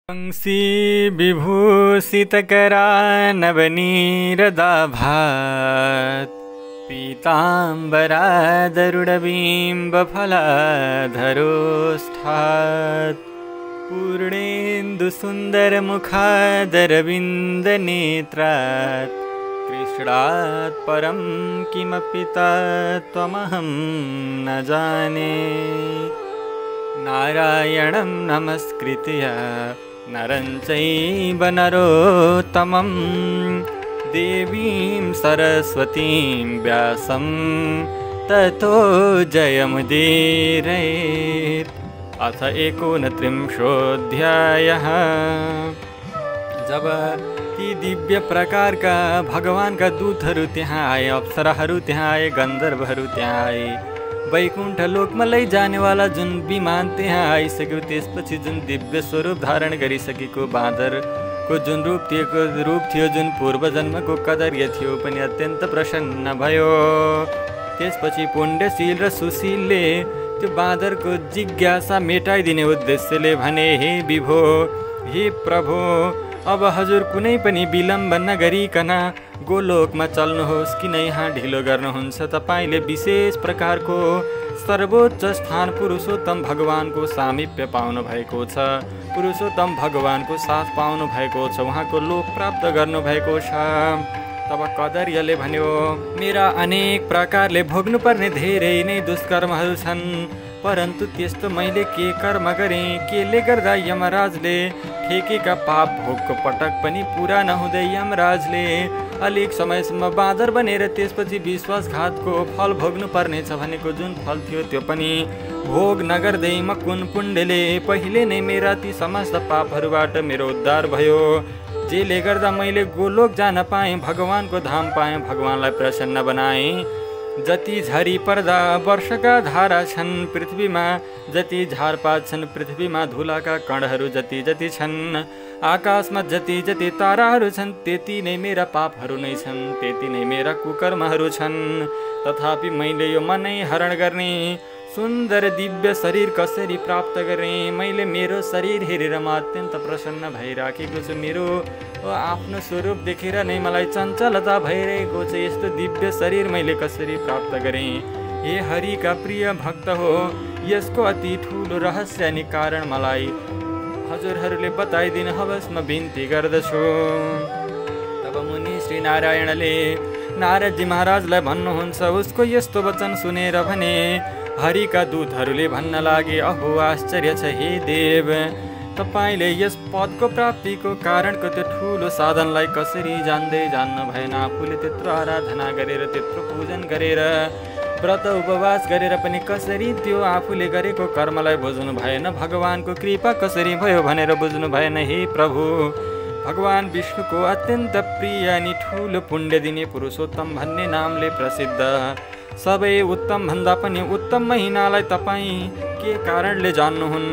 वंशी विभूषितकरा नवनीरदाभात् पीताम्बरादरुडबिम्बफलाधरोष्ठात् पूर्णेन्दुसुन्दरमुखादरविन्दनेत्रात् कृष्णात् परं किमपि तत्त्वमहं न जाने। नारायणं नमस्कृत्य नरं चैव नरोत्तमं देवीं सरस्वतीं व्यासं ततो जयमुदीरयेत्। अथ 29वाध्यायः। जब ती दिव्य प्रकार का भगवान का दूतहरू त्यहाँ आए, अप्सराहरू त्यहाँ आए, गन्धर्वहरू त्यहाँ आए, वैकुण्ठ लोकमा लैजानेवाला जुन विमान त्यहाँ आइसक्यो, त्यसपछि जुन दिव्य स्वरूप धारण गरिसकेको बाँदरको जुन रूप थियो, जुन पूर्व जन्मको कदर्य थियो पनि अत्यन्त प्रसन्न भयो। त्यसपछि पुण्यशील र सुशीलले त्यो बाँदरको जिज्ञासा मेटाइदिने उद्देश्यले भने, हे विभो, हे प्रभु, अब हजुर कुनै पनि विलम्ब नगरिकन गोलोकमा चल्नुहोस्, किन यहाँ ढिलो गर्नुहुन्छ? तपाईले विशेष प्रकारको सर्वोच्च स्थान पुरुषोत्तम भगवानको सामिप्य पाउनु भएको छ, पुरुषोत्तम भगवानको साथ पाउनु भएको छ, उहाँको लोक प्राप्त गर्नु भएको छ। तब कदर्यले भन्यो, मेरा अनेक प्रकारले भोग्नुपर्ने धेरै नै दुष्कर्महरू छन्, परन्तु त्यस्तो मैले के कर्म गरेँ? केले गर्दा यमराजले ठेकेका पाप भोगको पटक पनि पुरा नहुँदै यमराजले अलिक समयसम्म बाँदर बनेर त्यसपछि विश्वासघातको फल भोग्नु पर्नेछ भनेको जुन फल थियो त्यो पनि भोग नगर्दै मकुन पुण्यले पहिले नै मेरा ती समस्त पापहरूबाट मेरो उद्धार भयो, जेले गर्दा मैले गोलोक जान पाएँ, भगवानको धाम पाएँ, भगवानलाई प्रसन्न बनाएँ। जति झरी पर्दा वर्षका धारा छन् पृथ्वीमा, जति झारपात छन् पृथ्वीमा, धुलाका कणहरू जति जति छन्, आकाशमा जति जति ताराहरू छन्, त्यति नै मेरा पापहरू नै छन्, त्यति नै मेरा कुकर्महरू छन्। तथापि मैले यो मनै हरण गर्ने सुन्दर दिव्य शरीर कसरी प्राप्त गरेँ? मैले मेरो शरीर हेरेर म अत्यन्त प्रसन्न भइराखेको छु, मेरो आफ्नो स्वरूप देखेर नै मलाई चञ्चलता भइरहेको छ। यस्तो दिव्य शरीर मैले कसरी प्राप्त गरेँ? हे हरिका प्रिय भक्त हो, यसको अति ठुलो रहस्य अनि कारण मलाई हजुरहरूले बताइदिनु होस्, म बिन्ती गर्दछु। तब मुनि श्री नारायणले नारदजी महाराजलाई भन्नुहुन्छ, उसको यस्तो वचन सुनेर भने हरिका दूतहरूले भन्न लागे, अहो आश्चर्य छ हे देव, तपाईले यस पदको प्राप्तिको कारणको त्यो ठुलो साधनलाई कसरी जान्नु भएन? आफूले त्यत्रो आराधना गरेर, त्यत्रो पूजन गरेर, व्रत उपवास गरेर पनि कसरी त्यो आफूले गरेको कर्मलाई बुझ्नु भएन? भगवानको कृपा कसरी भयो भनेर बुझ्नु भएन? हे प्रभु, भगवान विष्णुको अत्यन्त प्रिय अनि ठुलो पुण्य दिने पुरुषोत्तम भन्ने नामले प्रसिद्ध सबै उत्तम भन्दा पनि उत्तम महिनालाई तपाईँ के कारणले जान्नुहुन्न?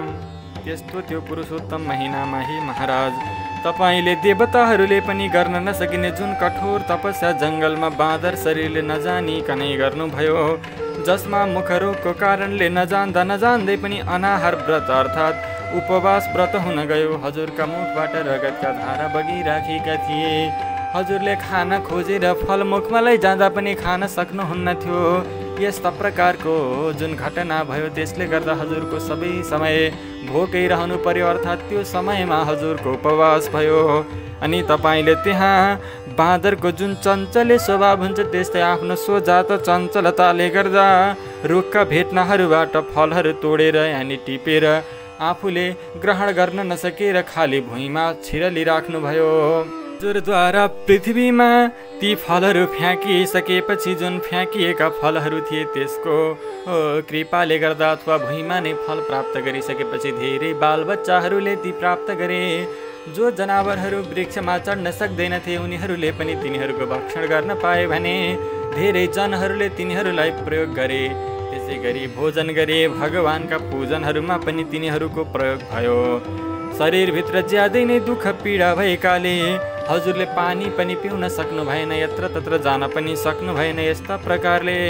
त्यस्तो त्यो पुरुषोत्तम महिनामा हे महाराज, तपाईँले देवताहरूले पनि गर्न नसकिने जुन कठोर तपस्या जङ्गलमा बाँदर शरीरले नजानिकनै गर्नुभयो, जसमा मुखरोगको कारणले नजान्दै पनि अनाहार व्रत अर्थात् उपवास व्रत हुन गयो। हजुरका मुखबाट रगतका धारा बगिराखेका थिए, हजुरले खाना खोजेर फल मुखमा लैजाँदा पनि खान सक्नुहुन्न थियो। यस्ता प्रकारको जुन घटना भयो त्यसले गर्दा हजुरको सबै समय भोकै रहनु पर्यो, अर्थात् त्यो समयमा हजुरको उपवास भयो। अनि तपाईँले त्यहाँ बाँदरको जुन चञ्चले स्वभाव हुन्छ त्यस्तै आफ्नो स्वजात चञ्चलताले गर्दा रुखका भेट्नाहरूबाट फलहरू तोडेर अनि टिपेर आफूले ग्रहण गर्न नसकेर खाली भुइँमा छिरलिराख्नुभयो। हजुरद्वारा पृथ्वीमा ती फलहरू फ्याँकिसकेपछि जुन फ्याँकिएका फलहरू थिए त्यसको कृपाले गर्दा अथवा भुइँमा नै फल प्राप्त गरिसकेपछि धेरै बालबच्चाहरूले ती प्राप्त गरे। जो जनावरहरू वृक्षमा चढ्न सक्दैनथे उनीहरूले पनि तिनीहरूको भक्षण गर्न पाए भने धेरै जनहरूले तिनीहरूलाई प्रयोग गरे। त्यसै गरी भोजन गरे, भगवानका पूजनहरूमा पनि तिनीहरूको प्रयोग भयो। शरीरभित्र ज्यादै नै दुःख पीडा भएकाले हजुरले पानी पनि पिउन सक्नु भएन, यत्र तत्र जान पनि सक्नु भएन। यस्ता प्रकारले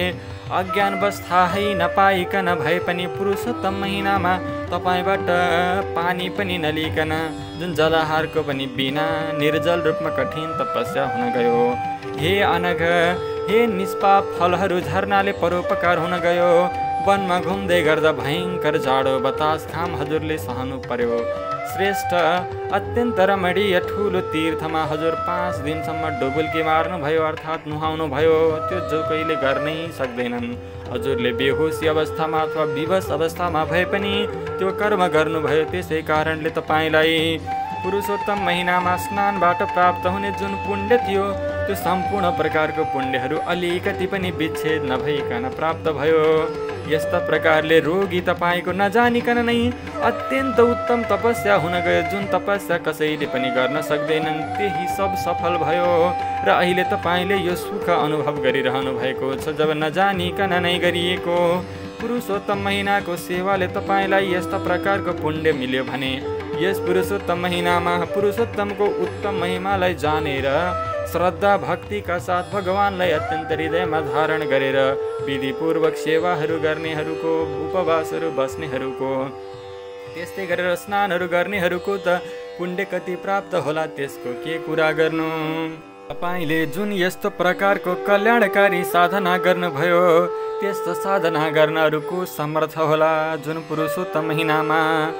अज्ञानवश थाहै नपाइकन भए पनि पुरुषोत्तम महिनामा तपाईँबाट पानी पनि नलिकन जुन जलाहारको पनि बिना निर्जल रूपमा कठिन तपस्या हुन गयो। हे अनघ, हे निष्पाप फलहरू झर्नाले परोपकार हुन गयो। वनमा घुम्दै गर्दा भयङ्कर जाडो बतास घाम हजुरले सहनु पर्यो। श्रेष्ठ अत्यन्त रमणीय ठुलो तीर्थमा हजुर 5 दिनसम्म डुबुल्की मार्नुभयो अर्थात् नुहाउनु भयो। त्यो जो कहिले गर्नै सक्दैनन्। हजुरले बेहोसी अवस्थामा अथवा विवश अवस्थामा भए पनि त्यो कर्म गर्नुभयो। त्यसै कारणले तपाईँलाई पुरुषोत्तम महिनामा स्नानबाट प्राप्त हुने जुन पुण्य थियो त्यो सम्पूर्ण प्रकारको पुण्यहरू अलिकति पनि विच्छेद नभइकन प्राप्त भयो। यस्ता प्रकारले रोगी तपाईँको नजानिकन नै अत्यन्त उत्तम तपस्या हुन गयो। जुन तपस्या कसैले पनि गर्न सक्दैनन् त्यही सब सफल भयो र अहिले तपाईँले यो सुख अनुभव गरिरहनु भएको छ। जब नजानिकन नै गरिएको पुरुषोत्तम महिनाको सेवाले तपाईँलाई यस्ता प्रकारको पुण्य मिल्यो भने यस पुरुषोत्तम महिनामा पुरुषोत्तमको उत्तम महिमालाई जानेर श्रद्धा भक्तिका साथ भगवानलाई अत्यन्त हृदयमा धारण गरेर विधिपूर्वक सेवाहरू गर्नेहरूको, उपवासहरू बस्नेहरूको, त्यस्तै गरेर स्नानहरू गर्नेहरूको त पुण्य कति प्राप्त होला त्यसको के कुरा गर्नु। तपाईँले जुन यस्तो प्रकारको कल्याणकारी साधना गर्नुभयो त्यस्तो साधना गर्नहरूको समर्थ होला। जुन पुरुषोत्तम महिनामा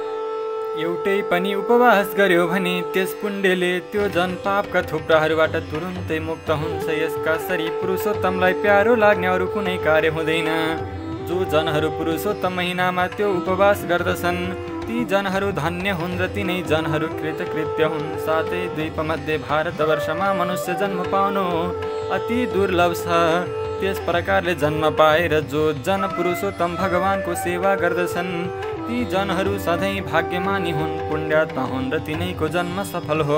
एउटै पनि उपवास गर्यो भने त्यस पुण्यले त्यो जन पापका थुप्राहरूबाट तुरुन्तै मुक्त हुन्छ। यसका सरी पुरुषोत्तमलाई प्यारो लाग्ने अरू कुनै कार्य हुँदैन। जो जनहरू पुरुषोत्तम महिनामा त्यो उपवास गर्दछन् ती जनहरू धन्य हुन् र तिनै जनहरू कृतकृत्य हुन्। साथै द्वीपमध्ये भारतवर्षमा मनुष्य जन्म पाउनु अति दुर्लभ छ। त्यस प्रकारले जन्म पाएर जो जन पुरुषोत्तम भगवानको सेवा गर्दछन् ती जनहरू सधैँ भाग्यमानी हुन्, पुण्यात्मा हुन् र तिनैको जन्म सफल हो।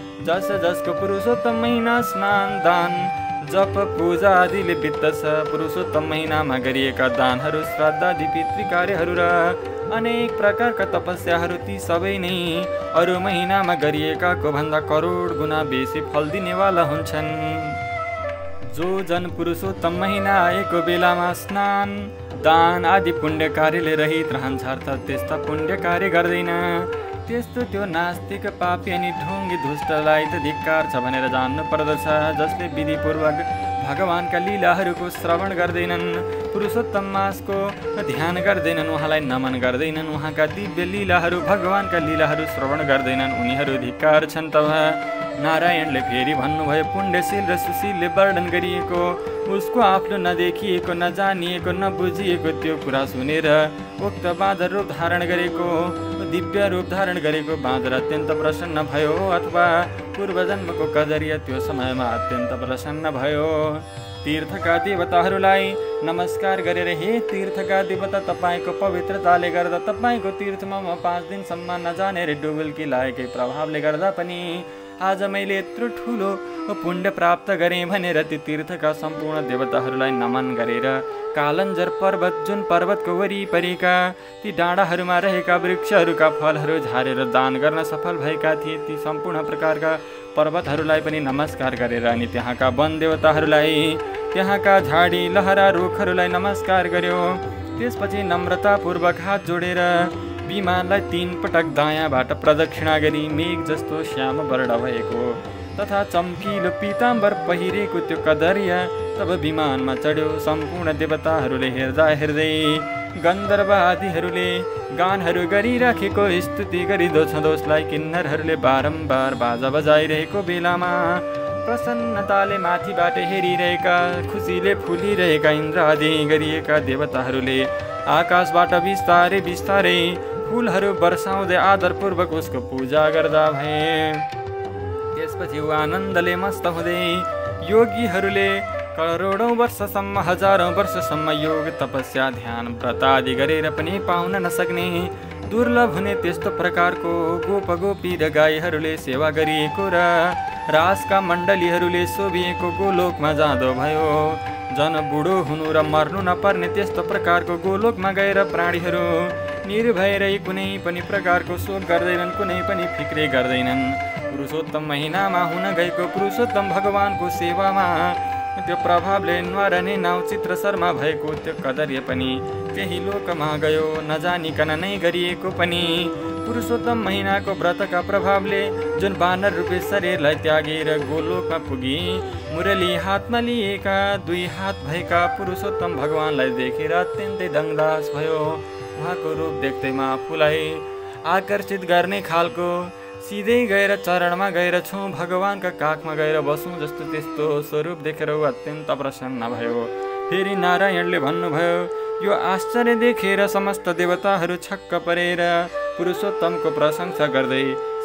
जसको पुरुषोत्तम महिना स्नान, दान, जप, पूजा आदिले बित्दछ। पुरुषोत्तम महिनामा गरिएका दानहरू, श्राद्धादि पितृ कार्यहरू र अनेक प्रकारका तपस्याहरू ती सबै नै अरू महिनामा गरिएकाको भन्दा करोड गुणा बेसी फल दिनेवाला हुन्छन्। जो जन पुरुषोत्तम महिना आएको बेलामा स्नान, दान आदि पुण्य कार्यले रहित रहन्छ अर्थात् त्यस्ता पुण्य कार्य गर्दैन त्यस्तो त्यो नास्तिक, पापी अनि ढोङ्गी दुष्टलाई त धिक्कार छ भनेर जान्नु पर्दछ। जसले विधिपूर्वक भगवानका लीलाहरूको श्रवण गर्दैनन्, पुरुषोत्तम मासको ध्यान गर्दैनन्, उहाँलाई नमन गर्दैनन्, उहाँका दिव्य लीलाहरू, भगवानका लीलाहरू श्रवण गर्दैनन्, उनीहरू धिक्कार छन्। तब नारायणले फेरि भन्नुभयो, पुण्यशील र सुशीलले वर्णन गरिएको उसको आफ्नो नदेखिएको, नजानिएको, नबुझिएको त्यो कुरा सुनेर उक्त बाँदर रूप धारण गरेको, दिव्य रूप धारण गरेको बाँदर अत्यन्त प्रसन्न भयो अथवा पूर्वजन्मको कदरिया त्यो समयमा अत्यन्त प्रसन्न भयो। तीर्थका देवताहरूलाई नमस्कार गरेर, हे तीर्थका देवता, तपाईँको पवित्रताले गर्दा तपाईँको तीर्थमा म 5 दिनसम्म नजानेर डुबुल्की लागेकै प्रभावले गर्दा पनि आज मैले यत्रो ठुलो पुण्य प्राप्त गरेँ भनेर ती तीर्थका सम्पूर्ण देवताहरूलाई नमन गरेर कालञ्जर पर्वत, जुन पर्वतको वरिपरिका ती डाँडाहरूमा रहेका वृक्षहरूका फलहरू झारेर दान गर्न सफल भएका थिए ती सम्पूर्ण प्रकारका पर्वतहरूलाई पनि नमस्कार गरेर अनि त्यहाँका वन देवताहरूलाई, त्यहाँका झाडी लहरा रुखहरूलाई नमस्कार गर्यो। त्यसपछि नम्रतापूर्वक हात जोडेर विमानलाई 3 पटक दायाँबाट प्रदक्षिणा गरी मेघ जस्तो श्याम वर्ण भएको तथा चम्किलो पीताम्बर पहिरेको त्यो कदरिया तब विमानमा चढ्यो। सम्पूर्ण देवताहरूले हेर्दा हेर्दै गन्धर्व आदिहरूले गानहरू गरिराखेको स्तुति गरिदो छँदोसलाई किन्नरहरूले बारम्बार बाजा बजाइरहेको बेलामा प्रसन्नताले माथिबाट हेरिरहेका, खुसीले फुलिरहेका इन्द्र आदि गरिएका देवताहरूले आकाशबाट बिस्तारै बिस्तारै फुलहरू वर्षाउँदै आदरपूर्वक उसको पूजा गर्दा भए। त्यसपछि ऊ आनन्दले मस्त हुँदै योगीहरूले करोडौँ वर्षसम्म, हजारौँ वर्षसम्म योग, तपस्या, ध्यान, व्रत आदि गरेर पनि पाउन नसक्ने दुर्लभ हुने त्यस्तो प्रकारको गोप गोपी र गाईहरूले सेवा गरिएको र रासका मण्डलीहरूले शोभिएको गोलोकमा जाँदो भयो। जन बुढो हुनु र मर्नु नपर्ने त्यस्तो प्रकारको गोलोकमा गएर प्राणीहरू निर्भय कुनै पनि प्रकारको शोक गर्दैनन्, कुनै पनि फिक्रे गर्दैनन्। पुरुषोत्तम महिनामा हुन गएको पुरुषोत्तम भगवानको सेवामा त्यो प्रभावले न्वारने नाउँ चित्र शर्मा भएको त्यो कदर्य पनि केही लोकमा गयो नजानिकन नै गरिएको पनि। पुरुषोत्तम महिनाको व्रतका प्रभावले जुन वानर रूपी शरीरलाई त्यागेर गोलोकमा पुगी मुरली हातमा लिएका 2 हात भएका पुरुषोत्तम भगवानलाई देखेर अत्यन्तै दङ्गदास भयो। उहाँको रूप देख्दैमा आफूलाई आकर्षित गर्ने खालको सिधै गएर चरणमा गएर छौँ भगवानका काखमा गएर बसौँ जस्तो त्यस्तो स्वरूप देखेर ऊ अत्यन्त प्रसन्न भयो। फेरि नारायणले भन्नुभयो यो आश्चर्य देखेर समस्त देवताहरू छक्क परेर पुरुषोत्तमको प्रशंसा गर्दै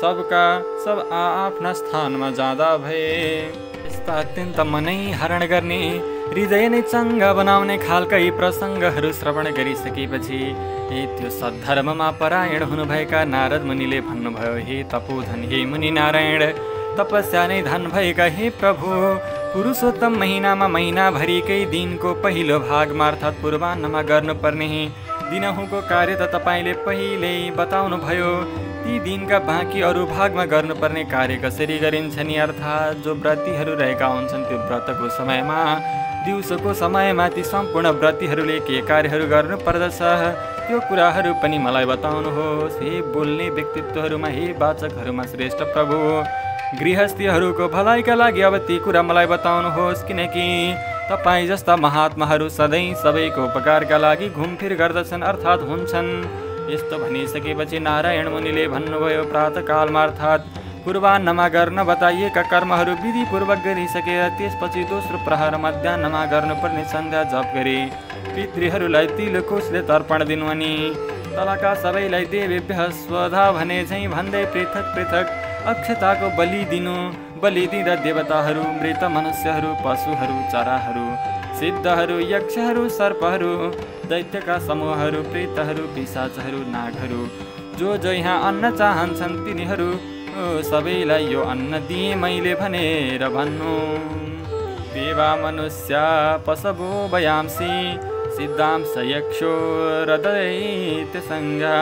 सब आफ्ना स्थानमा जाँदा भए। यस्ता अत्यन्त मनै हरण गर्ने हृदय नै चङ्गा बनाउने खालका यी प्रसङ्गहरू श्रवण गरिसकेपछि त्यो सद्धर्ममा परायण हुनुभएका नारद मुनिले भन्नुभयो हे तपोधन हे मुनि नारायण तपस्या नै धन भएका हे प्रभु पुरुषोत्तम महिनामा महिनाभरिकै दिनको पहिलो भागमा अर्थात् पूर्वान्नमा गर्नुपर्ने दिनहुँको कार्य त तपाईँले पहिल्यै बताउनु भयो। ती दिनका बाँकी अरू भागमा गर्नुपर्ने कार्य कसरी गरिन्छ नि? अर्थात् जो व्रतीहरू रहेका हुन्छन् त्यो व्रतको समयमा दिउँसोको समयमा ती सम्पूर्ण व्रतीहरूले के कार्यहरू गर्नुपर्दछ त्यो कुराहरू पनि मलाई बताउनुहोस्। हे बोल्ने व्यक्तित्वहरूमा हे वाचकहरूमा श्रेष्ठ प्रभु गृहस्थीहरूको भलाइका लागि अब ती कुरा मलाई बताउनुहोस्, किनकि तपाईँ जस्ता महात्माहरू सधैँ सबैको उपकारका लागि घुमफिर गर्दछन् अर्थात् हुन्छन्। यस्तो भनिसकेपछि नारायण मुनिले भन्नुभयो प्रातःकालमा अर्थात् पूर्वान्नमा गर्न बताइएका कर्महरू विधिपूर्वक गरिसकेर त्यसपछि दोस्रो प्रहर मध्याह्नमा गर्नुपर्ने सन्ध्या जप गरी पितृहरूलाई तिलकोषले तर्पण दिनु अनि तलका सबैलाई देवेभ्यः स्वधा भने झैँ भन्दै पृथक पृथक अक्षताको बलि दिनु। बलि दिँदा देवताहरू मृत मनुष्यहरू पशुहरू चराहरू सिद्धहरू यक्षहरू सर्पहरू दैत्यका समूहहरू प्रेतहरू पिशाचहरू नागहरू जो यहाँ अन्न चाहन्छन् तिनीहरू सबैलाई यो अन्न दिए मैले भनेर भन्नु। देवा मनुष्य पशवो वयांसी सिद्धांश यक्षो दैत्यसङ्गा।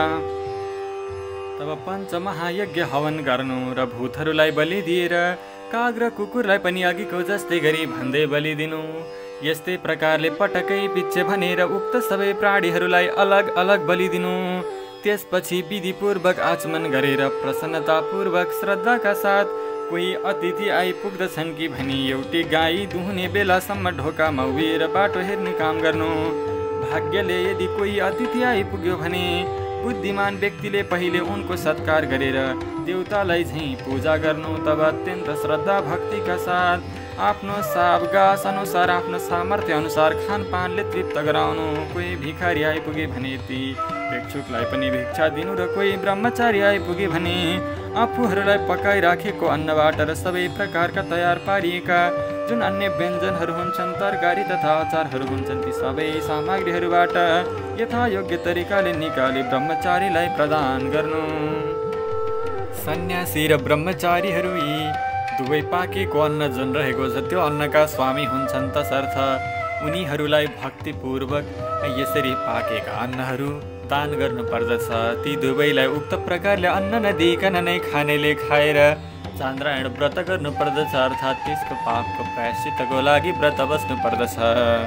तब पञ्चमहायज्ञ हवन गर्नु र भूतहरूलाई बलि दिएर काग र कुकुरलाई पनि अघिको जस्तै गरी भन्दै बलि दिनु। यस्तै प्रकारले पटकै पिच्छे भनेर उक्त सबै प्राणीहरूलाई अलग अलग बलि दिनु। त्यसपछि विधिपूर्वक आचमन गरेर प्रसन्नतापूर्वक श्रद्धाका साथ कोही अतिथि आइपुग्दछन् कि भनी एउटी गाई दुहुने बेलासम्म ढोकामा उभिएर बाटो हेर्ने काम गर्नु। भाग्यले यदि कोही अतिथि आइपुग्यो भने बुद्धिमान व्यक्तिले पहिले उनको सत्कार गरेर देवतालाई झैँ पूजा गर्नु। तब अत्यन्त श्रद्धा भक्तिका साथ आफ्नो सावगास अनुसार आफ्नो सामर्थ्य अनुसार खानपानले तृप्त गराउनु। कोही भिखारी आइपुगे भने ती भिक्षुकलाई पनि भिक्षा दिनु र कोही ब्रह्मचारी आइपुगे भने आफूहरूलाई पकाइराखेको अन्नबाट र सबै प्रकारका तयार पारिएका जुन अन्य व्यञ्जनहरू हुन्छन् तरकारी तथा अचारहरू हुन्छन् ती सबै सामग्रीहरूबाट यथायोग्य तरिकाले निकाली ब्रह्मचारीलाई प्रदान गर्नु। सन्यासी र ब्रह्मचारीहरू यी दुवै पाकेको अन्न जुन रहेको छ त्यो अन्नका स्वामी हुन्छन्, तसर्थ उनीहरूलाई भक्तिपूर्वक यसरी पाकेका अन्नहरू दान गर्नुपर्दछ। ती दुवैलाई उक्त प्रकारले अन्न नदिइकन नै खानेले खाएर चान्द्रायण व्रत गर्नुपर्दछ, अर्थात् त्यसको पापको प्रायश्चितको लागि व्रत बस्नुपर्दछ।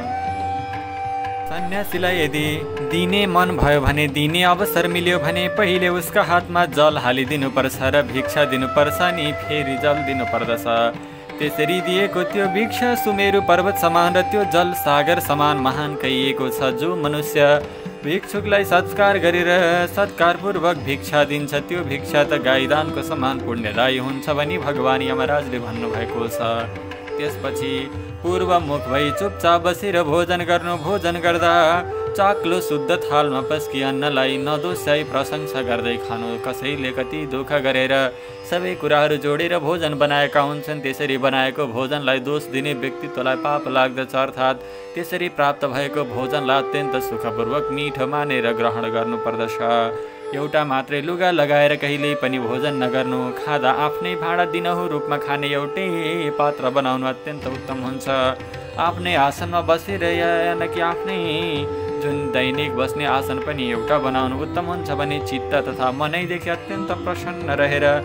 सन्यासीलाई यदि दिने मन भयो भने दिने अवसर मिल्यो भने पहिले उसका हातमा जल हालिदिनुपर्छ र भिक्षा दिनुपर्छ नि फेरि जल दिनुपर्दछ। त्यसरी दिएको त्यो भिक्षा सुमेरु पर्वत समान र त्यो जल सागर समान महान कहिएको छ। जो मनुष्य भिक्षुकलाई सत्कार गरेर सत्कारपूर्वक भिक्षा दिन्छ त्यो भिक्षा त गाईदानको समान पुण्यदायी हुन्छ भनी भगवान यमराजले भन्नुभएको छ। त्यसपछि पूर्वमुख भई चुपचाप बसेर भोजन गर्नु। भोजन गर्दा चाक्लो शुद्ध थालमा पस्की अन्नलाई नदोष्याई प्रशंसा गर्दै खानु। कसैले कति दुःख गरेर सबै कुराहरू जोडेर भोजन बनाएका हुन्छन्, त्यसरी बनाएको भोजनलाई दोष दिने व्यक्तित्वलाई पाप लाग्दछ, अर्थात् त्यसरी प्राप्त भएको भोजनलाई अत्यन्त सुखपूर्वक मिठो मानेर ग्रहण गर्नुपर्दछ। एउटा मात्रै लुगा लगाएर कहिल्यै पनि भोजन नगर्नु। खाँदा आफ्नै भाँडा दिनहुँ रूपमा खाने एउटै पात्र बनाउनु अत्यन्त उत्तम हुन्छ। आफ्नै आसनमा बसेर यानकि आफ्नै जुन दैनिक बस्ने आसन पनि एउटा बनाउनु उत्तम हुन्छ भने चित्त तथा मनैदेखि अत्यन्त प्रसन्न रहेर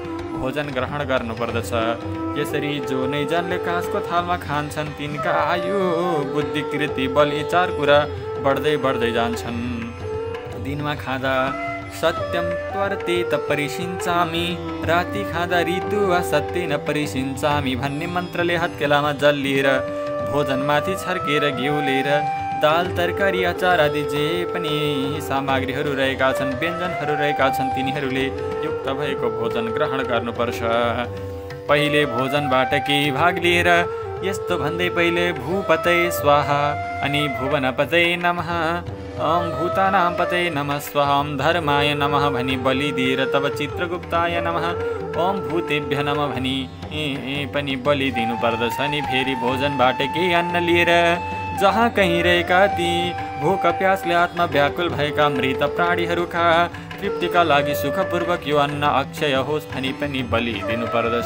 भोजन ग्रहण गर्नुपर्दछ। यसरी जो नै जनले काँसको थालमा खान्छन् तिनका आयु बुद्धि कृति बल यी 4 कुरा बढ्दै बढ्दै जान्छन्। दिनमा खाँदा सत्यम त्वरतेत परिसिञ्चामि, राति खाँदा ऋतु वा सत्येन परिसिञ्चामि भन्ने मन्त्रले हत्केलामा जल लिएर भोजनमाथि छर्केर घिउ लिएर दाल तरकारी अचार आदि जे पनि सामग्रीहरू रहेका छन् व्यञ्जनहरू रहेका छन् तिनीहरूले युक्त भएको भोजन ग्रहण गर्नुपर्छ। पहिले भोजनबाट केही भाग लिएर यस्तो भन्दै पहिले भूपतये स्वाहा अनि भुवनपतये नमः, ओम भूतानां पतये नमः स्वाहा, ओम धर्माय नमः भनी बलि दिएर तब चित्रगुप्ताय नमः, ओम भूतेभ्य नमः भनी पनि बलि दिनुपर्दछ। अनि फेरि भोजनबाट केही अन्न लिएर जहाँ कहीँ रहेका ती भोक प्यासले आत्मा व्याकुल भएका मृत प्राणीहरूका तृप्तिका लागि सुखपूर्वक यो अन्न अक्षय होस् भनी पनि बलि दिनुपर्दछ।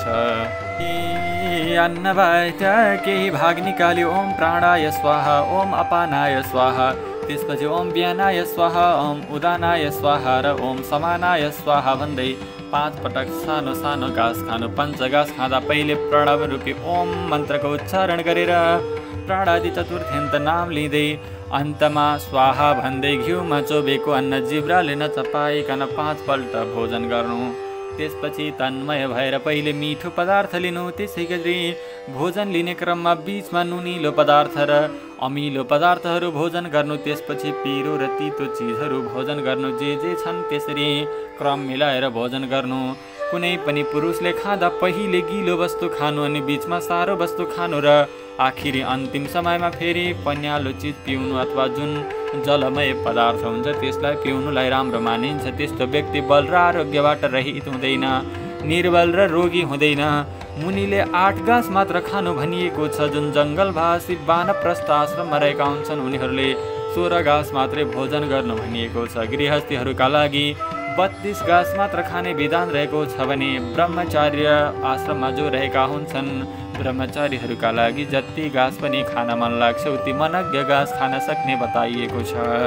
अन्नबाट केही भाग निकाली ओम प्राणाय स्वाहा, ओम अपानाय स्वाहा, त्यसपछि ओम व्यानाय स्वाहा, ओम उदानाय स्वाहा र ओम समानाय स्वाहा भन्दै 5 पटक सानो सानो घाँस खानु। पञ्चघाँस खाँदा पहिले प्रणव रूपी ओम मन्त्रको उच्चारण गरेर प्राणादि चतुर्थ्यन्त नाम लिँदै अन्तमा स्वाहा भन्दै घिउमा चोबेको अन्न जिब्राले नचपाइकन 5 पल्ट भोजन गर्नु। त्यसपछि तन्मय भएर पहिले मिठो पदार्थ लिनु। त्यसै गरी भोजन लिने क्रममा बीचमा नुनिलो पदार्थ र अमिलो पदार्थहरू भोजन गर्नु। त्यसपछि पिरो र तितो चिजहरू भोजन गर्नु। जे छन् त्यसरी क्रम मिलाएर भोजन गर्नु। कुनै पनि पुरुषले खाँदा पहिले गिलो वस्तु खानु अनि बीचमा सारो वस्तु खानु र आखिरी अन्तिम समयमा फेरि पन्यालो चिज पिउनु अथवा जुन जलमय पदार्थ हुन्छ त्यसलाई पिउनुलाई राम्रो मानिन्छ। त्यस्तो व्यक्ति बल र आरोग्यबाट रहित हुँदैन, निर्बल र रोगी हुँदैन। मुनिले 8 घाँस मात्र खानु भनिएको छ। जुन जङ्गलवासी वानप्रस्थ आश्रममा रहेका हुन्छन् उनीहरूले 16 घाँस मात्रै भोजन गर्नु भनिएको छ। गृहस्थीहरूका लागि 32 घाँस मात्र खाने विधान रहेको छ भने ब्रह्मचार्य आश्रममा जो रहेका हुन्छन् ब्रह्मचारीहरूका लागि जति घाँस पनि खान मन लाग्छ उति मनज्ञ घाँस खान सक्ने बताइएको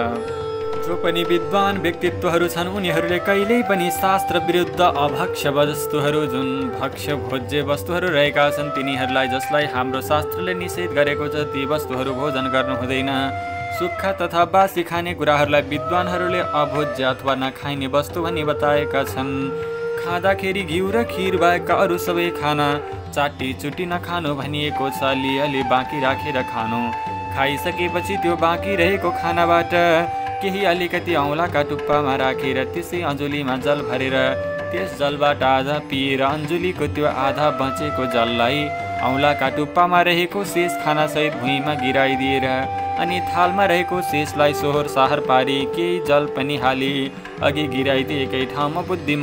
छ। जो पनि विद्वान व्यक्तित्वहरू छन् उनीहरूले कहिल्यै पनि शास्त्र विरुद्ध अभक्ष्य वस्तुहरू जुन भक्ष्य भोज्य वस्तुहरू रहेका छन् तिनीहरूलाई जसलाई हाम्रो शास्त्रले निषेध गरेको छ ती वस्तुहरू भोजन गर्नु हुँदैन। सुक्खा तथा बासी खाने कुराहरूलाई विद्वानहरूले अभोज्य अथवा नखाइने वस्तु भनी बताएका छन्। खाँदाखेरि घिउ र खिर बाहेकका अरू सबै खाना चाटी चुटी नखानु भनिएको छ। अलिअलि बाँकी राखेर खानु। खाइसकेपछि त्यो बाँकी रहेको खानाबाट केही अलिकति औँलाका टुप्पामा राखेर त्यसै अञ्जुलीमा जल भरेर त्यस जलबाट आधा पिएर अञ्जुलीको त्यो आधा बचेको जललाई औँलाका टुप्पामा रहेको शेष खानासहित भुइँमा गिराइदिएर अनि थालमा रहेको शेषलाई सोहोर साहर पारी केही जल पनि हाली अघि गिराइदिएकै ठाउँमा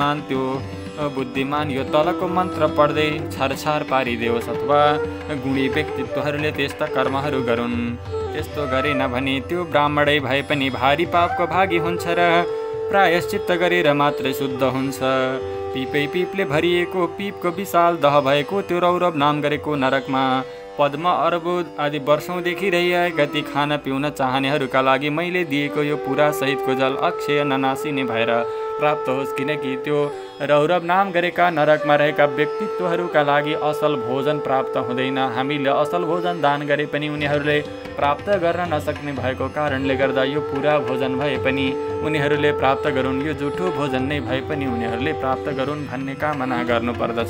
बुद्धिमान यो तलको मन्त्र पढ्दै छरछार पारिदेओस् अथवा गुणी व्यक्तित्वहरूले त्यस्ता कर्महरू गरून्। त्यस्तो गरेन भने त्यो ब्राह्मणै भए पनि भारी पापको भागी हुन्छ र प्रायश्चित्त गरेर मात्रै शुद्ध हुन्छ। पिपले भरिएको पिपको विशाल दह भएको त्यो रौरव नाम गरेको नरकमा पद्म अर्बुद आदि वर्षौँदेखि रहिआएका ती खान पिउन चाहनेहरूका लागि मैले दिएको यो पुरा सहितको जल अक्षय ननासिने भएर प्राप्त होस्। किनकि त्यो रौरव नाम गरेका नरकमा रहेका व्यक्तित्वहरूका लागि असल भोजन प्राप्त हुँदैन। हामीले असल भोजन दान गरे पनि उनीहरूले प्राप्त गर्न नसक्ने भएको कारणले गर्दा यो पुरा भोजन भए पनि उनीहरूले प्राप्त गरून्, यो जुठो भोजन नै भए पनि उनीहरूले प्राप्त गरून् भन्ने कामना गर्नुपर्दछ।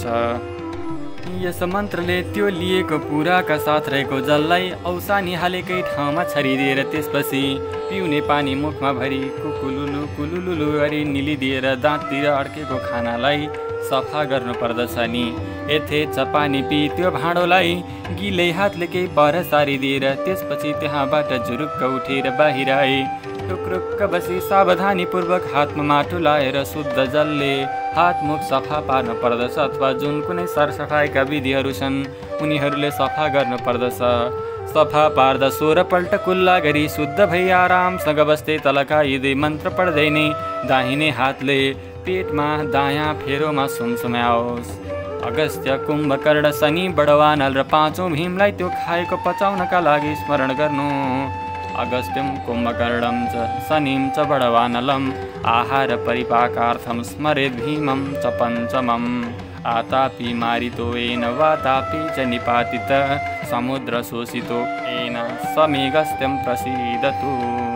यस मन्त्रले त्यो लिएको पुराका साथ रहेको जललाई औसानी हालेकै ठाउँमा छरिदिएर त्यसपछि पिउने पानी मुखमा भरी कुकुलुलु कुलुलुलु गरी निलिदिएर दाँततिर अड्केको खानालाई सफा गर्नुपर्दछ नि। यथेच्छ पानी पी त्यो भाँडोलाई गिलै हातले केही पर सारिदिएर त्यसपछि त्यहाँबाट झुरुक्क उठेर बाहिर आए। टुक्रुक्क बसी सावधानीपूर्वक हातमा माटो लाएर शुद्ध जलले हात मुख सफा पार्नु पर्दछ अथवा जुन कुनै सरसफाइका विधिहरू छन् उनीहरूले सफा गर्नुपर्दछ। सफा पार्दा 16 पल्ट कुल्ला गरी शुद्ध भई आरामसँग बस्दै तलकाइँदै मन्त्र पढ्दै नै दाहिने हातले पेटमा दायाँ फेरोमा सुमसुम्याओस्। अगस्त्य कुम्भकर्ण शनि बडवानल र 5औं भीमलाई त्यो खाएको पचाउनका लागि स्मरण गर्नु। अगस्त्यं कुम्भकर्णं च शनिं च बडवानलम् आहार परिपाकार्थं स्मरेद् भीमं च पञ्चमम्। आतापि मारितो येन वातापि च निपातित समुद्र शोषितो येन समेघस्त्यं प्रसीदतु।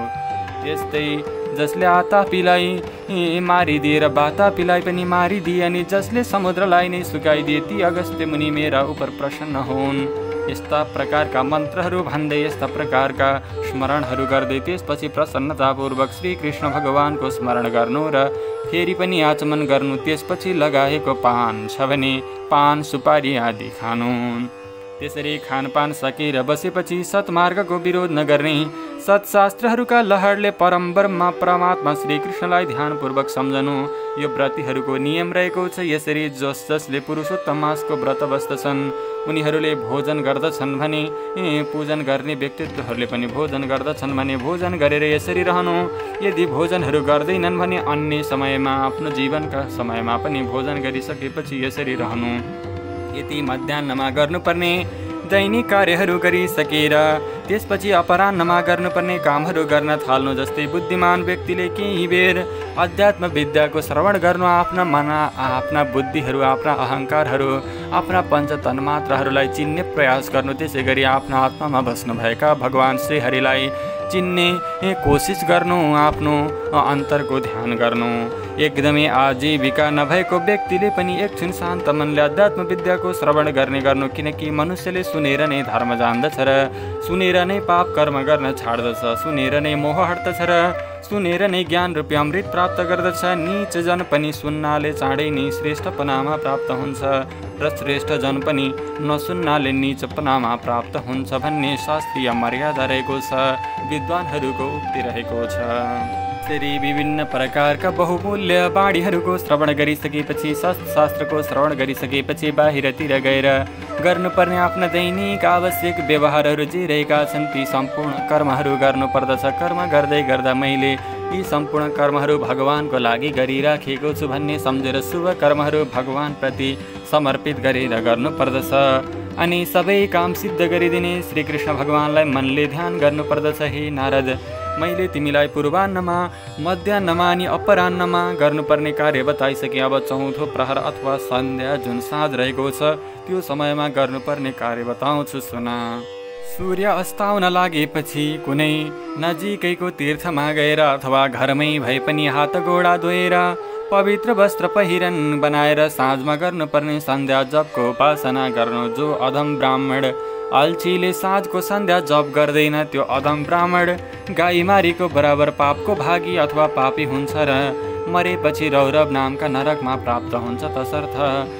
त्यस्तै जसले आतापीलाई मारिदिए र वातापीलाई पनि मारिदिए अनि जसले समुद्रलाई नै सुकाइदिए ती अगस्त्य मुनि मेरा उपर प्रसन्न हुन्। यस्ता प्रकारका मन्त्रहरू भन्दै यस्ता प्रकारका स्मरणहरू गर्दै त्यसपछि प्रसन्नतापूर्वक श्री कृष्ण भगवानको स्मरण गर्नु र फेरि पनि आचमन गर्नु। त्यसपछि लगाएको पान छ भने पान सुपारी आदि खानु। त्यसरी खानपान सकेर बसेपछि सत्मार्गको विरोध नगर्ने, सत्शास्त्रहरूका लहरले परम ब्रह्म परमात्मा श्री कृष्णलाई ध्यानपूर्वक सम्झनु यो व्रतीहरूको नियम रहेको छ। यसरी जसले पुरुषोत्तम मासको व्रत बस्दछन् उनीहरूले भोजन गर्दछन् भने पूजन गर्ने व्यक्तित्वहरूले पनि भोजन गर्दछन् भने भोजन गरेर यसरी रहनु। यदि भोजनहरू गर्दैनन् भने अन्य समयमा आफ्नो जीवनका समयमा पनि भोजन गरिसकेपछि यसरी रहनु। यति मध्याह्नमा गर्नुपर्ने दैनिक कार्यहरू गरिसकेर त्यसपछि अपराह्नमा गर्नुपर्ने कामहरू गर्न थाल्नु। जस्तै बुद्धिमान व्यक्तिले केही बेर अध्यात्म विद्याको श्रवण गर्नु, आफ्ना मन, आफ्ना बुद्धिहरू, आफ्ना अहङ्कारहरू, आफ्ना पञ्च तन्मात्राहरूलाई चिन्ने प्रयास गर्नु। त्यसै गरी आफ्ना आत्मामा बस्नुभएका भगवान श्रीहरिलाई चिन्ने कोसिस गर्नु, आफ्नो अन्तरको ध्यान गर्नु। एकदमै आजीविका नभएको व्यक्तिले पनि एकछिन शान्त मनले अध्यात्म विद्याको श्रवण गर्ने गर्नु। किनकि मनुष्यले सुनेर नै धर्म जान्दछ र सुनेर नै पाप कर्म गर्न छाड्दछ, सुनेर नै मोह हट्दछ र सुनेर नै ज्ञान रूपी अमृत प्राप्त गर्दछ। नीच जन पनि सुन्नाले चाँडै नै श्रेष्ठपनामा प्राप्त हुन्छ र श्रेष्ठ जन पनि नसुन्नाले नीचपनामा प्राप्त हुन्छ भन्ने शास्त्रीय मर्यादा रहेको छ, विद्वानहरूको उक्ति रहेको छ। त्यसरी विभिन्न प्रकारका बहुमूल्य बाणीहरूको श्रवण गरिसकेपछि, शास्त्रको श्रवण गरिसकेपछि बाहिरतिर गएर गर्नुपर्ने आफ्ना दैनिक आवश्यक व्यवहारहरू जे रहेका छन् ती सम्पूर्ण कर्महरू गर्नुपर्दछ। कर्म गर्दै गर्दा मैले यी सम्पूर्ण कर्महरू भगवानको लागि गरिराखेको छु भन्ने सम्झेर शुभ कर्महरू भगवानप्रति समर्पित गरेर गर्नुपर्दछ। अनि सबै काम सिद्ध गरिदिने श्रीकृष्ण भगवानलाई मनले ध्यान गर्नुपर्दछ। हे नारद, मैले तिमीलाई पूर्वान्नमा, मध्याह्नमा अनि अपराह्नमा गर्नुपर्ने कार्य बताइसकेँ। अब चौथो प्रहर अथवा सन्ध्या जुन साँझ रहेको छ त्यो समयमा गर्नुपर्ने कार्य बताउँछु, सुन। सूर्य अस्ताउन लागेपछि कुनै नजिकैको तीर्थमा गएर अथवा घरमै भए पनि हात गोडा धोएर पवित्र वस्त्र पहिरन बनाएर साँझमा गर्नुपर्ने सन्ध्या जपको उपासना गर्नु। जो अधम ब्राह्मण अल्छीले साँझको सन्ध्या जप गर्दैन त्यो अधम ब्राह्मण गाईमारीको बराबर पापको भागी अथवा पापी हुन्छ र मरेपछि रौरव नामका नरकमा प्राप्त हुन्छ। तसर्थ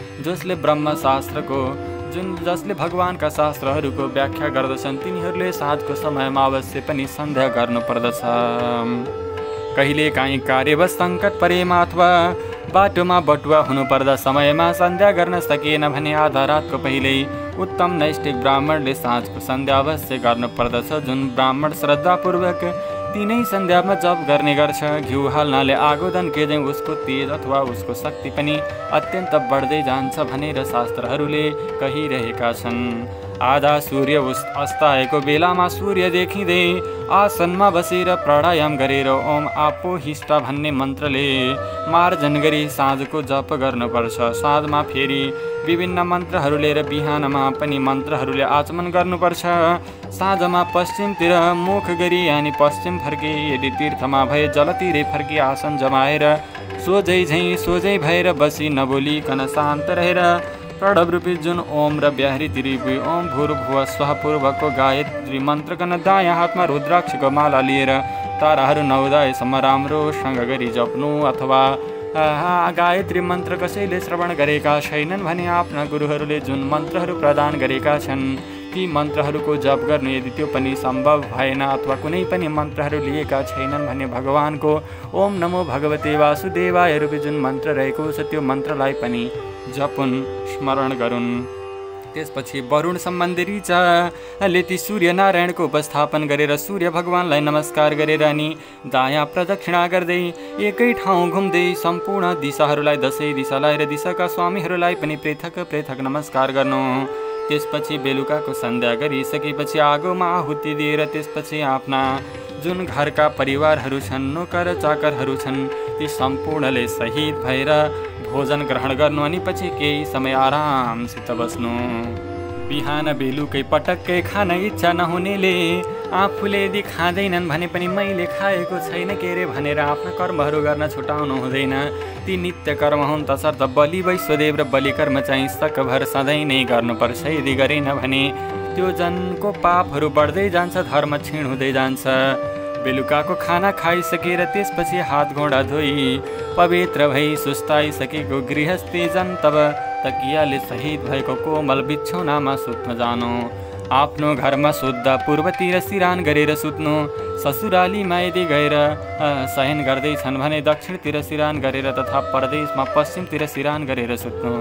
जसले भगवानका शास्त्रहरूको व्याख्या गर्दछन् तिनीहरूले साँझको समयमा अवश्य पनि सन्ध्या गर्नुपर्दछ। कहिलेकाहीँ कार्यवश सङ्कट परेमा अथवा बाटोमा बटुवा हुनुपर्दा समयमा सन्ध्या गर्न सकिएन भने आधा रातको पहिल्यै उत्तम नैष्ठिक ब्राह्मणले साँझको सन्ध्या अवश्य गर्नुपर्दछ। जुन ब्राह्मण श्रद्धापूर्वक तिनै सन्ध्यामा जप गर्ने गर्छ, घिउ हाल्नाले आगो धन्के उसको तेज अथवा उसको शक्ति पनि अत्यन्त बढ्दै जान्छ भनेर शास्त्रहरूले कहिरहेका छन्। आधा सूर्य अस्ताएको बेलामा सूर्य देखिँदै आसनमा बसेर प्राणायाम गरेर ओम आपो हिष्टा भन्ने मन्त्रले मार्जन गरी साँझको जप गर्नुपर्छ। साँझमा फेरि विभिन्न मन्त्रहरू लिएर बिहानमा पनि मन्त्रहरूले आचमन गर्नुपर्छ। साँझमा पश्चिमतिर मुख गरी यानि पश्चिम फर्के, यदि तीर्थमा भए जलतिरै फर्की आसन जमाएर सोझै भएर बसी नबोलिकन शान्त रहेर प्रणव रूपी जुन ओम र ब्याहरी त्रिभुवी ओम भूर्भुवः स्वः पूर्वको गायत्री मन्त्रकन दायाँ हातमा रुद्राक्षको माला लिएर ताराहरू 9 उदयसम्म राम्रोसँग गरी जप्नु। अथवा गायत्री मन्त्र कसैले श्रवण गरेका छैनन् भने आफ्ना गुरुहरूले जुन मन्त्रहरू प्रदान गरेका छन् ती मन्त्रहरूको जप गर्नु। यदि त्यो पनि सम्भव भएन अथवा कुनै पनि मन्त्रहरू लिएका छैनन् भने भगवानको ओम नमो भगवते वासुदेवाय रूपी जुन मन्त्र रहेको छ त्यो मन्त्रलाई पनि जपुन्, स्मरण गरून्। त्यसपछि वरुण सम्बन्धी ऋचाले ती सूर्यनारायणको उपस्थापन गरेर सूर्य भगवानलाई नमस्कार गरेर अनि दायाँ प्रदक्षिणा गर्दै एकै ठाउँ घुम्दै सम्पूर्ण दिशाहरूलाई 10 दिशालाई र दिशाका स्वामीहरूलाई पनि पृथक पृथक नमस्कार गर्नु। त्यसपछि बेलुकाको सन्ध्या गरिसकेपछि आगोमा आहुति दिएर त्यसपछि आफ्ना जुन घरका परिवारहरू छन्, नोकर चाकरहरू छन् ती सम्पूर्णले शहीद भएर भोजन ग्रहण गर्नु अनि पछि केही समय आरामसित बस्नु। बिहान बेलुकै पटक्कै खान इच्छा नहुनेले आफूले यदि खाँदैनन् भने पनि मैले खाएको छैन के रे भनेर आफ्ना कर्महरू गर्न छुटाउनु हुँदैन। ती नित्य कर्म हुन्, तसर्थ बलि वैश्वदेव र बलि कर्म चाहिँ सकभर सधैँ नै गर्नुपर्छ। यदि गरेन भने त्यो जनको पापहरू बढ्दै जान्छ, धर्म क्षीण हुँदै जान्छ। बेलुकाको खाना खाइसकेर त्यसपछि हात घोडा धोई पवित्र भई सुस्ताइसकेको गृहस्थी जन तब तकियाले शहीद भएको कोमल बिछौनामा सुत्न जानु। आफ्नो घरमा शुद्ध पूर्वतिर सिरान गरेर सुत्नु। ससुरालीमा यदि गएर शयन गर्दैछन् भने दक्षिणतिर सिरान गरेर तथा परदेशमा पश्चिमतिर सिरान गरेर सुत्नु।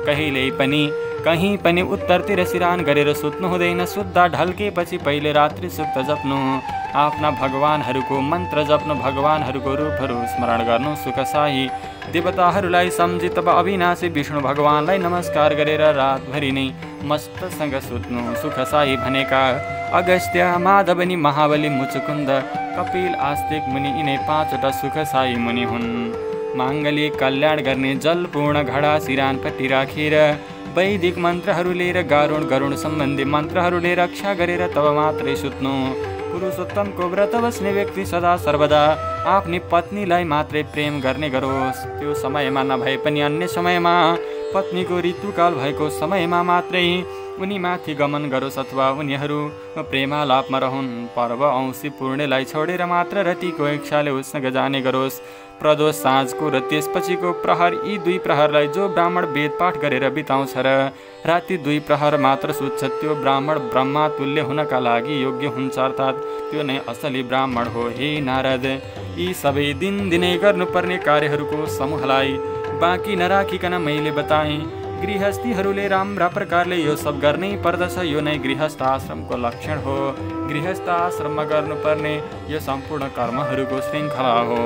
कहीँ पनि उत्तरतिर सिरान गरेर सुत्नु हुँदैन। शुद्ध ढल्केपछि पहिले रात्रि सुक्त जप्नु। आफ्ना भगवानहरूको मन्त्र जप्नु, भगवानहरूको रूपहरू स्मरण गर्नु। सुखशाही देवताहरूलाई सम्झी तब अविनाशी विष्णु भगवानलाई नमस्कार गरेर रातभरि नै मस्तसँग सुत्नु। सुखशाही भनेका अगस्त्य, माधवनी, महाबली, मुचुकुन्द, कपिल, आस्तिक मुनि यिनै 5वटा सुखशाही मुनि हुन्। माङ्गलिक कल्याण गर्ने जलपूर्ण घडा सिरानपट्टि राखेर वैदिक मन्त्रहरू लिएर गरुण सम्बन्धी मन्त्रहरू लिएर रक्षा गरेर तब मात्रै सुत्नु। पुरुषोत्तमको व्रत बस्ने व्यक्ति सदा सर्वदा आफ्नी पत्नीलाई मात्रै प्रेम गर्ने गरोस्। त्यो समयमा नभए पनि अन्य समयमा पत्नीको ऋतुकाल भएको समयमा मात्रै उनीमाथि गमन गरोस् अथवा उनीहरू प्रेमालापमा रहन्। पर्व औँसी पूर्णेलाई छोडेर मात्र रतिको इच्छाले उसँग जाने गरोस्। प्रदोष साँझको र त्यसपछिको प्रहर, यी 2 प्रहरलाई जो ब्राह्मण वेदपाठ गरेर बिताउँछ र राति 2 प्रहर मात्र सुत्छ त्यो ब्राह्मण ब्रह्मा तुल्य हुनका लागि योग्य हुन्छ, अर्थात् त्यो नै असली ब्राह्मण हो। हे नारद, यी सबै दिनदिनै गर्नुपर्ने कार्यहरूको समूहलाई बाँकी नराखिकन मैले बताएँ। गृहस्थीहरूले राम्रा प्रकारले यो सब गर्नै पर्दछ। यो नै गृहस्थ आश्रमको लक्षण हो। गृहस्थ आश्रममा गर्नुपर्ने यो सम्पूर्ण कर्महरूको श्रृङ्खला हो।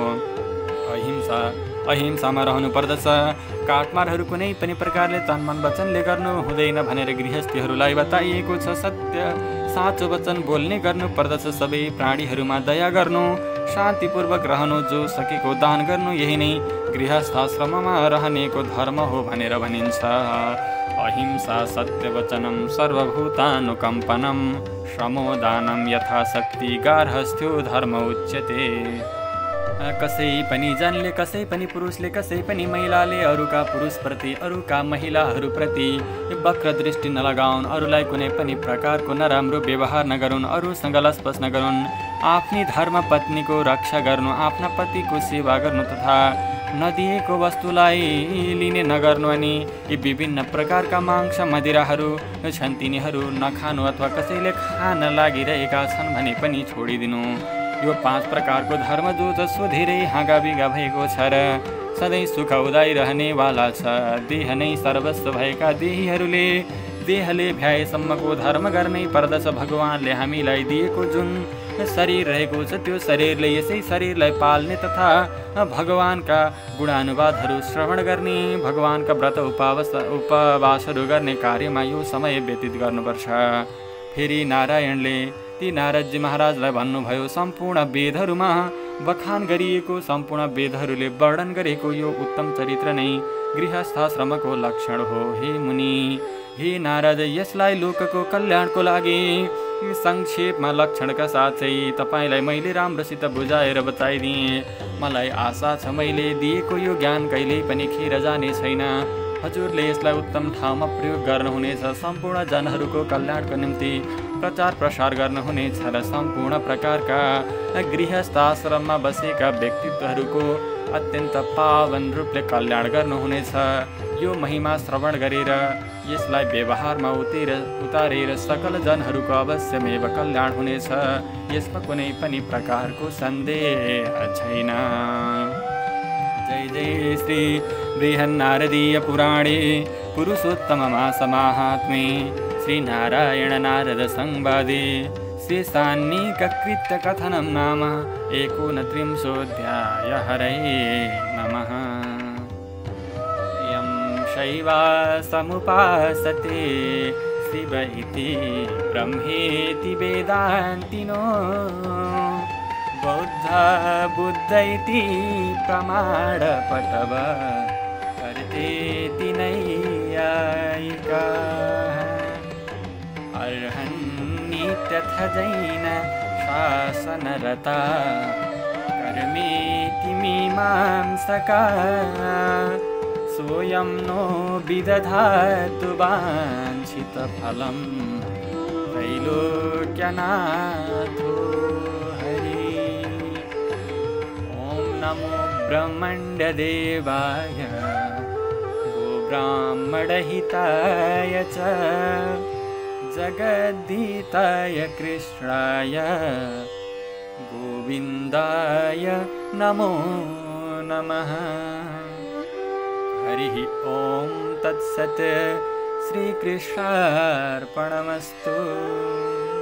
अहिंसामा रहनु पर्दछ। काटमारहरू कुनै पनि प्रकारले तन मन वचनले गर्नु हुँदैन भनेर गृहस्थीहरूलाई बताइएको छ। सत्य साँचो वचन बोल्ने गर्नु पर्दछ। सबै प्राणीहरूमा दया गर्नु, शान्तिपूर्वक रहनु, जो सकेको दान गर्नु, यही नै गृहस्थाश्रममा रहनेको धर्म हो भनेर भनिन्छ। अहिंसा, सत्यवचनम, सर्वभूतानुकम्पनम, श्रमोदानम, यथाशक्ति गार्हस्थ्यो धर्म उच्यते। कसै पनि जनले, कसै पनि पुरुषले, कसै पनि महिलाले अरूका पुरुषप्रति, अरूका महिलाहरूप्रति वक्र दृष्टि नलगाउन्। अरूलाई कुनै पनि प्रकारको नराम्रो व्यवहार नगरून्। अरूसँग लसपस नगरून्। आफ्नी धर्म पत्नीको रक्षा गर्नु, आफ्ना पतिको सेवा गर्नु तथा नदिएको वस्तुलाई लिने नगर्नु अनि यी विभिन्न प्रकारका मांस मदिराहरू छन् तिनीहरू नखानु अथवा कसैले खान लागिरहेका छन् भने पनि छोडिदिनु। यो 5 प्रकारको धर्म जो जसो धेरै हाँगाबिगा भएको छ र सधैँ सुख उदाइरहनेवाला छ। देह नै सर्वस्व भएका देहीहरूले देहले भ्याएसम्मको धर्म गर्नै पर्दछ। भगवानले हामीलाई दिएको जुन शरीर रहेको छ त्यो शरीरले यसै शरीरलाई पाल्ने तथा भगवानका गुणानुवादहरू श्रवण गर्ने, भगवानका व्रत उपवासहरू गर्ने कार्यमा यो समय व्यतीत गर्नुपर्छ। फेरि नारायणले ती नारदजी महाराजलाई भन्नुभयो, सम्पूर्ण वेदहरूमा बखान गरिएको, सम्पूर्ण वेदहरूले वर्णन गरेको यो उत्तम चरित्र नै गृहस्थाश्रमको लक्षण हो। हे मुनि, हे नारद, यसलाई लोकको कल्याणको लागि संक्षेपमा लक्षणका साथै तपाईँलाई मैले राम्रोसित बुझाएर बताइदिएँ। मलाई आशा छ मैले दिएको यो ज्ञान कहिल्यै पनि खेर जाने छैन। हजुरले यसलाई उत्तम ठाउँमा प्रयोग गर्नुहुनेछ। सम्पूर्ण जनहरूको कल्याणको निम्ति प्रचार प्रसार गर्नुहुनेछ र सम्पूर्ण प्रकारका गृहस्थाश्रममा बसेका व्यक्तित्वहरूको अत्यन्त पावन रूपले कल्याण गर्नुहुनेछ। यो महिमा श्रवण गरेर यसलाई व्यवहारमा उतारेर सकल जनहरूको अवश्यमेव कल्याण हुनेछ। यसमा कुनै पनि प्रकारको सन्देह छैन। जय जय श्री बृहन्नारदीय पुराणे पुरुषोत्तममास माहात्म्ये श्री नारायण नारद संवादे शेषान्निककृत्य कथनं नाम 39 हरये नमः। यं शैवा समुपासते शिव इति ब्रह्मेति वेदान्तिनो बौद्ध बुद्ध इति प्रमाणपटव तेति नैयायिकाः अर्हन्नित्यथ जैन शासनरता कर्मेति मीमांसकाः सोऽयं नो विदधातु वाञ्छितफलम् त्रैलोक्यनाथो हरिः। ॐ नमो ब्रह्मण्डदेवाय गोब्राह्मणहिताय च जगद्धिताय कृष्णाय गोविन्दाय नमो नमः। हरिः ॐ तत्सत्। श्रीकृष्णार्पणमस्तु।